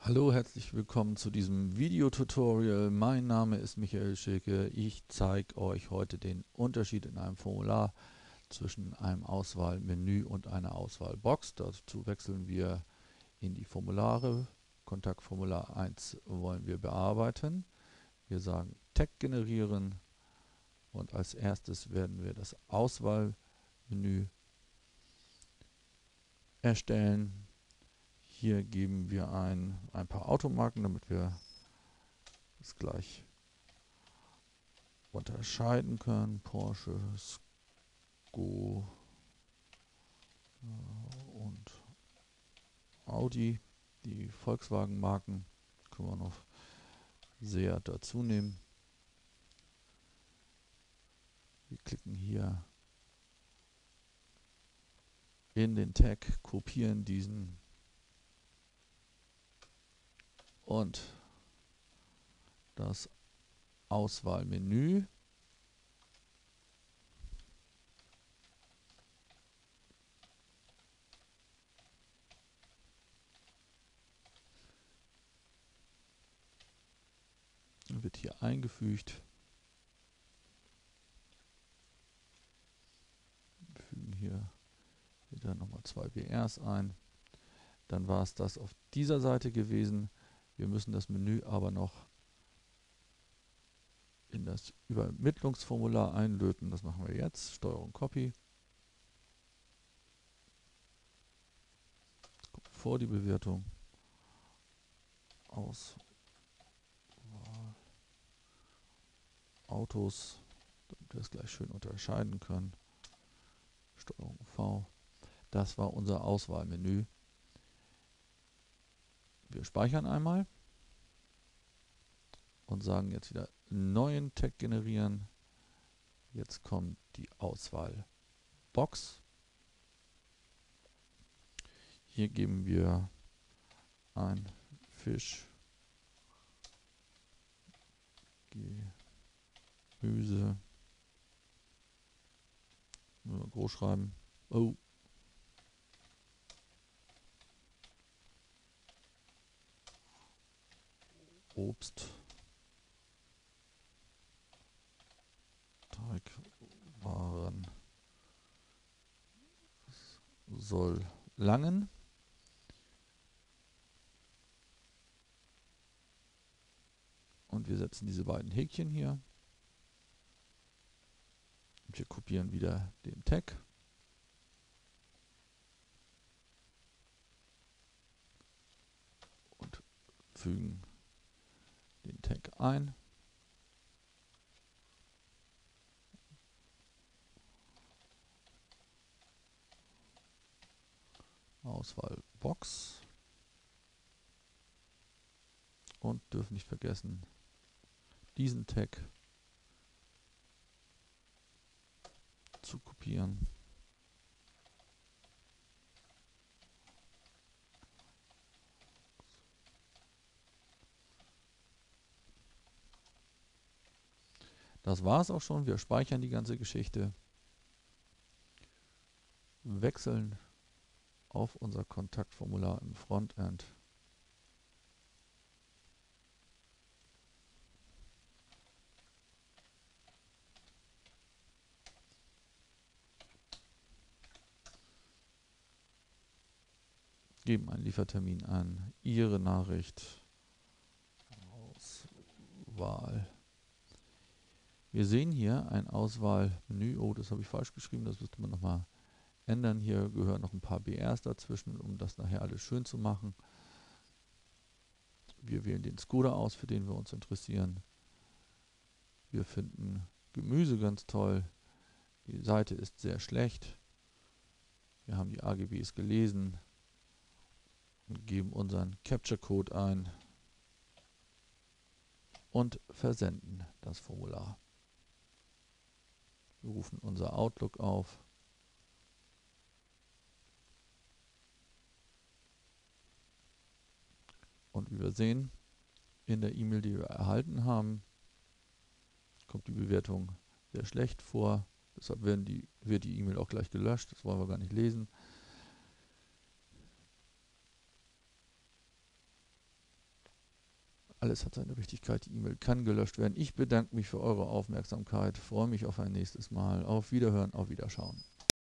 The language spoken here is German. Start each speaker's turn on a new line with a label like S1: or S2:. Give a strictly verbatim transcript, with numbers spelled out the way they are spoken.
S1: Hallo, herzlich willkommen zu diesem Videotutorial. Mein Name ist Michael Schilke. Ich zeige euch heute den Unterschied in einem Formular zwischen einem Auswahlmenü und einer Auswahlbox. Dazu wechseln wir in die Formulare. Kontaktformular eins wollen wir bearbeiten. Wir sagen Tag generieren und als erstes werden wir das Auswahlmenü erstellen. Hier geben wir ein, ein paar Automarken, damit wir es gleich unterscheiden können. Porsche, Sko äh, und Audi. Die Volkswagen-Marken können wir noch sehr dazu nehmen. Wir klicken hier in den Tag, kopieren diesen und das Auswahlmenü. Wird hier eingefügt. Wir fügen hier wieder nochmal zwei B Rs ein. Dann war es das auf dieser Seite gewesen. Wir müssen das Menü aber noch in das Übermittlungsformular einlöten. Das machen wir jetzt. Steuerung Copy. Vor die Bewertung. Auswahl Autos, damit wir es gleich schön unterscheiden können. Steuerung V. Das war unser Auswahlmenü. Wir speichern einmal und sagen jetzt wieder neuen Tag generieren. Jetzt kommt die Auswahlbox. Hier geben wir ein Fisch, Gemüse, groß schreiben. Oh. Obst, Teigwaren soll langen. Und wir setzen diese beiden Häkchen hier. Und wir kopieren wieder den Tag. Und fügen den Tag ein. Auswahlbox. Und dürfen nicht vergessen, diesen Tag zu kopieren. Das war es auch schon. Wir speichern die ganze Geschichte, wechseln auf unser Kontaktformular im Frontend. Geben einen Liefertermin an, Ihre Nachricht, Auswahl. Wir sehen hier ein Auswahlmenü. Oh, das habe ich falsch geschrieben, das müsste man nochmal ändern. Hier gehören noch ein paar B Rs dazwischen, um das nachher alles schön zu machen. Wir wählen den Skoda aus, für den wir uns interessieren. Wir finden Gemüse ganz toll. Die Seite ist sehr schlecht. Wir haben die A G Bs gelesen und geben unseren Capture-Code ein und versenden das Formular. Wir rufen unser Outlook auf. Und wie wir sehen, in der E-Mail, die wir erhalten haben, kommt die Bewertung sehr schlecht vor. Deshalb werden die, wird die E-Mail auch gleich gelöscht. Das wollen wir gar nicht lesen. alles hat seine Richtigkeit, die E-Mail kann gelöscht werden. Ich bedanke mich für eure Aufmerksamkeit, freue mich auf ein nächstes Mal. Auf Wiederhören, auf Wiederschauen.